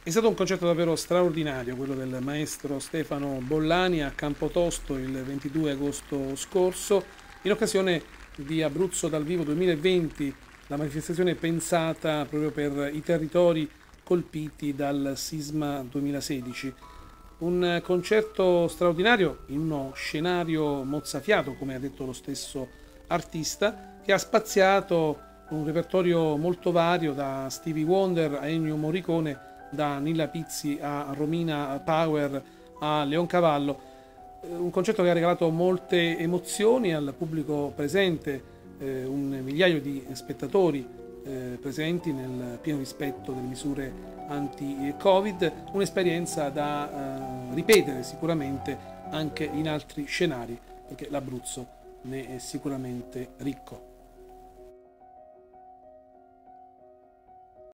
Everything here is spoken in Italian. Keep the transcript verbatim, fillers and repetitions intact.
È stato un concerto davvero straordinario quello del maestro Stefano Bollani a Campotosto il ventidue agosto scorso, in occasione di Abruzzo dal Vivo duemilaventi, la manifestazione pensata proprio per i territori colpiti dal sisma duemilasedici. Un concerto straordinario in uno scenario mozzafiato, come ha detto lo stesso artista, che ha spaziato un repertorio molto vario, da Stevie Wonder a Ennio Morricone, da Nilla Pizzi a Romina Power a Leoncavallo. Un concerto che ha regalato molte emozioni al pubblico presente, eh, un migliaio di spettatori eh, presenti nel pieno rispetto delle misure anti-Covid, un'esperienza da eh, ripetere sicuramente anche in altri scenari, perché l'Abruzzo ne è sicuramente ricco.